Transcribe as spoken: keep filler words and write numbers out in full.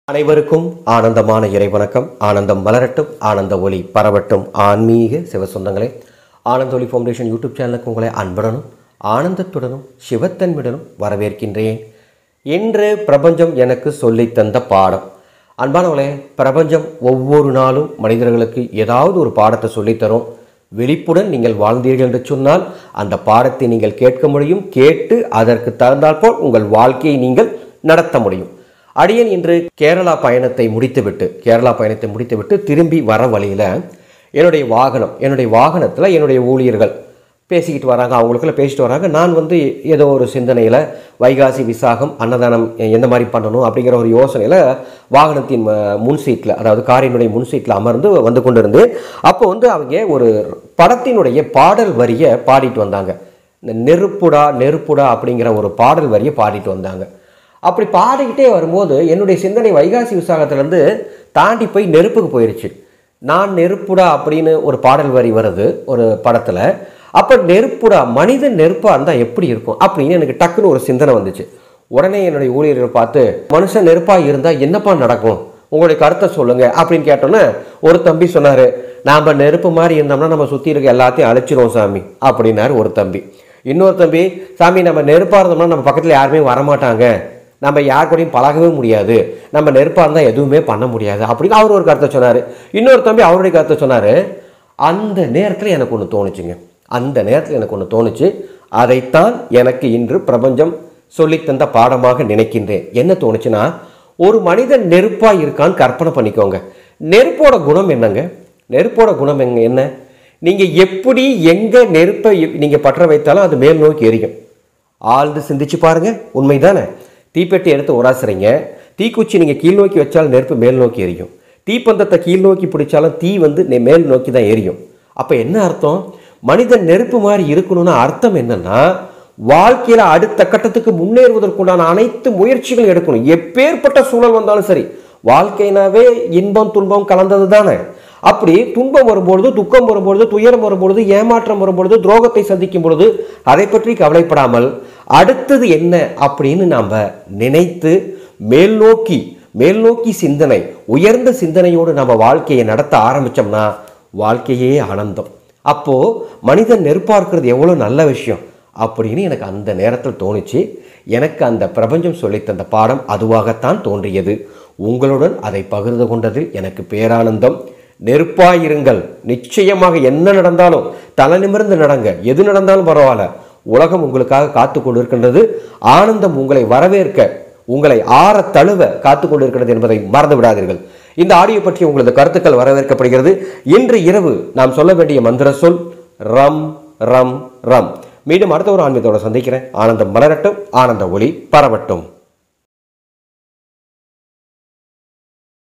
அனைவருக்கும் ஆனந்தமான இறைவணக்கம். ஆனந்தம் மலரட்டும், ஆனந்த ஒளி பரவட்டும். ஆன்மீக சிவ சொந்தங்களே, ஆனந்த ஒளி ஃபவுண்டேஷன் யூடியூப் சேனலுக்கு உங்களை அன்புடனும் ஆனந்தத்துடனும் சிவத்தன்மையுடனும் வரவேற்கின்றேன். இன்று பிரபஞ்சம் எனக்கு சொல்லித்தந்த பாடம். அன்பானவர்களே, பிரபஞ்சம் ஒவ்வொரு நாளும் மனிதர்களுக்கு ஏதாவது ஒரு பாடத்தை சொல்லித்தரும். விழிப்புடன் நீங்கள் வாழ்ந்தீர்கள் என்று சொன்னால் அந்த பாடத்தை நீங்கள் கேட்க முடியும். கேட்டு அதற்கு தகுந்தாற்போல் உங்கள் வாழ்க்கையை நீங்கள் நடத்த முடியும். அடியன் இன்று கேரளா பயணத்தை முடித்துவிட்டு கேரளா பயணத்தை முடித்துவிட்டு திரும்பி வர வழியில் என்னுடைய வாகனம் என்னுடைய வாகனத்தில் என்னுடைய ஊழியர்கள் பேசிக்கிட்டு வராங்க. அவங்களுக்குள்ள பேசிட்டு வராங்க. நான் வந்து ஏதோ ஒரு சிந்தனையில் வைகாசி விசாகம் அன்னதானம் எந்த மாதிரி பண்ணணும் அப்படிங்கிற ஒரு யோசனையில் வாகனத்தின் முன் சீட்டில், அதாவது காரினுடைய முன் சீட்டில் அமர்ந்து வந்து கொண்டு இருந்து அப்போ வந்து அவங்க ஒரு படத்தினுடைய பாடல் வரியை பாடிட்டு வந்தாங்க. இந்த நெருப்புடா நெருப்புடா அப்படிங்கிற ஒரு பாடல் வரியை பாடிட்டு வந்தாங்க. அப்படி பாடிக்கிட்டே வரும்போது என்னுடைய சிந்தனை வைகாசி விசாகத்திலேருந்து தாண்டி போய் நெருப்புக்கு போயிடுச்சு. நான் நெருப்புடா அப்படின்னு ஒரு பாடல் வரி வருது ஒரு படத்தில். அப்போ நெருப்புடா, மனிதன் நெருப்பாக இருந்தால் எப்படி இருக்கும் அப்படின்னு எனக்கு டக்குன்னு ஒரு சிந்தனை வந்துச்சு. உடனே என்னுடைய ஊழியர்கள் பார்த்து, மனுஷன் நெருப்பாக இருந்தால் என்னப்பா நடக்கும், உங்களுடைய கருத்தை சொல்லுங்கள் அப்படின்னு கேட்டோன்னே ஒரு தம்பி சொன்னார், நாம் நெருப்பு மாதிரி இருந்தோம்னா நம்ம சுற்றி இருக்க எல்லாத்தையும் அழைச்சிடுவோம் சாமி அப்படின்னாரு ஒரு தம்பி. இன்னொரு தம்பி, சாமி நம்ம நெருப்பாக இருந்தோம்னா நம்ம பக்கத்தில் யாருமே வரமாட்டாங்க, நம்ம யார் கூடயும் பழகவே முடியாது, நம்ம நெருப்பாக இருந்தால் எதுவுமே பண்ண முடியாது அப்படின்னு அவர் ஒரு கருத்தை சொன்னார். இன்னொரு தம்பி அவருடைய கருத்தை சொன்னார். அந்த நேரத்தில் எனக்கு ஒன்று தோணுச்சுங்க. அந்த நேரத்தில் எனக்கு ஒன்று தோணுச்சு. அதைத்தான் எனக்கு இன்று பிரபஞ்சம் சொல்லித்தந்த பாடமாக நினைக்கின்றேன். என்ன தோணுச்சுன்னா, ஒரு மனிதன் நெருப்பாக இருக்கான்னு கற்பனை பண்ணிக்கோங்க. நெருப்போட குணம் என்னங்க? நெருப்போட குணம் எங்க என்ன? நீங்கள் எப்படி எங்கே நெருப்பை நீங்கள் பற்ற வைத்தாலும் அது மேல் நோக்கி எரியும். ஆழ்ந்து சிந்திச்சு பாருங்கள், உண்மைதானே? தீப்பெட்டி எடுத்து உராசுறீங்க, தீக்குச்சி நீங்கள் கீழ் நோக்கி வச்சாலும் நெருப்பு மேல் நோக்கி எரியும். தீப்பந்தத்தை கீழ் நோக்கி பிடிச்சாலும் தீ வந்து மேல் நோக்கி தான் எரியும். அப்போ என்ன அர்த்தம்? மனிதன் நெருப்பு மாதிரி இருக்கணும்னு அர்த்தம் என்னன்னா, வாழ்க்கையில் அடுத்த கட்டத்துக்கு முன்னேறுவதற்குண்டான அனைத்து முயற்சிகளும் எடுக்கணும். எப்பேற்பட்ட சூழல் வந்தாலும் சரி, வாழ்க்கைனாவே இன்பம் துன்பம் கலந்தது தானே. அப்படி துன்பம் வரும்பொழுது, துக்கம் வரும்பொழுது, துயரம் வரும்பொழுது, ஏமாற்றம் வரும்பொழுது, துரோகத்தை சந்திக்கும் பொழுது அதை பற்றி கவலைப்படாமல் அடுத்தது என்ன அப்படின்னு நாம் நினைத்து மேல் நோக்கி மேல் நோக்கி சிந்தனை, உயர்ந்த சிந்தனையோடு நம்ம வாழ்க்கையை நடத்த ஆரம்பித்தோம்னா வாழ்க்கையே ஆனந்தம். அப்போது மனிதன் நெருப்பாக இருக்கிறது எவ்வளோ நல்ல விஷயம் அப்படின்னு எனக்கு அந்த நேரத்தில் தோணுச்சு. எனக்கு அந்த பிரபஞ்சம் சொல்லித்தந்த பாடம் அதுவாகத்தான் தோன்றியது. உங்களுடன் அதை பகிர்ந்து கொண்டதில் எனக்கு பேரானந்தம். நெருப்பாயிருங்கள். நிச்சயமாக என்ன நடந்தாலும் தலை நிமிர்ந்து நடங்க. எது நடந்தாலும் பரவாயில்ல, உலகம் உங்களுக்காக காத்து கொண்டு இருக்கின்றது. ஆனந்தம் உங்களை வரவேற்க, உங்களை ஆற தழுவ காத்து கொண்டு இருக்கிறது என்பதை மறந்து விடாதீர்கள். இந்த ஆடியோ பற்றி உங்களது கருத்துக்கள் வரவேற்கப்படுகிறது. இன்று இரவு நாம் சொல்ல வேண்டிய மந்திர சொல் ரம் ரம் ரம். மீண்டும் அடுத்த ஒரு ஆன்மீகத்தோட சந்திக்கிறேன். ஆனந்தம் மலரட்டும், ஆனந்த ஒளி பரவட்டும்.